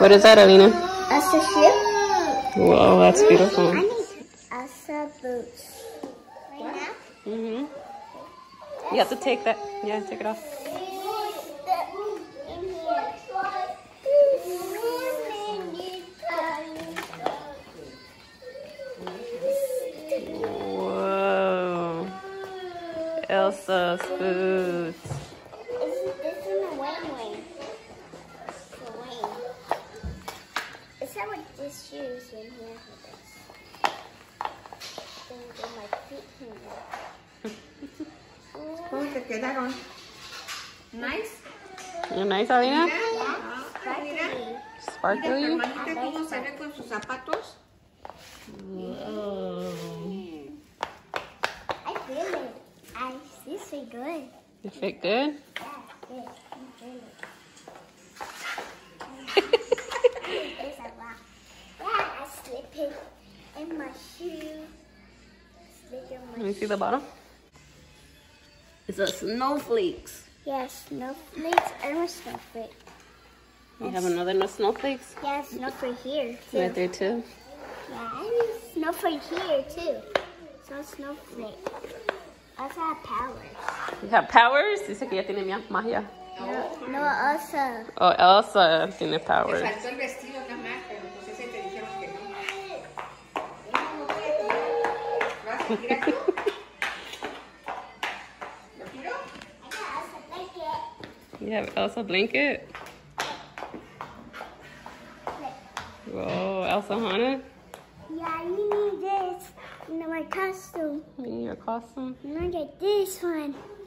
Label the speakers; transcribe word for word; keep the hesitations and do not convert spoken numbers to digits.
Speaker 1: What is that, Alina?
Speaker 2: Elsa shoe.
Speaker 1: Whoa, that's beautiful.
Speaker 2: I need Elsa boots. Right now?
Speaker 1: Mm-hmm. You have to take that. Yeah, take it off. Whoa. Elsa's boots.
Speaker 2: This is the Wayne Wayne. The Wayne. Is that what this shoe is in here for this? Then get my feet in there.
Speaker 3: ¿Cómo te quedaron? Nice.
Speaker 1: You're nice, Alina?
Speaker 3: Ah, mira. Mira,
Speaker 1: Sparkly?
Speaker 3: hermanita, cómo se ve con sus zapatos.
Speaker 1: Whoa.
Speaker 2: I feel it. I feel so good.
Speaker 1: You fit good?
Speaker 2: Yeah, good. I feel it. There's a lot. Yeah, I slip it in my shoe. Slip it in
Speaker 1: Let
Speaker 2: my
Speaker 1: me see the bottom. It's a snowflakes.
Speaker 2: Yeah, snowflakes. I want snowflake.
Speaker 1: You have another no snowflakes?
Speaker 2: Yeah, snowflake here too.
Speaker 1: Right there too.
Speaker 2: Yeah, I need snowflake here too. So snowflake. I also have powers.
Speaker 1: You have powers? Dice que ya tiene ma- magia.
Speaker 2: No, no, also.
Speaker 1: Oh, Elsa tiene powers.
Speaker 3: Te faltó el vestido nada más, pero pues ese te dijeron que no. Vas a ir aquí. ¿Lo quiero?
Speaker 2: I got Elsa blanket.
Speaker 1: You have Elsa blanket? Whoa, Elsa Hana?
Speaker 2: Yeah, you need this. You know my costume.
Speaker 1: You need your costume?
Speaker 2: And I get this one.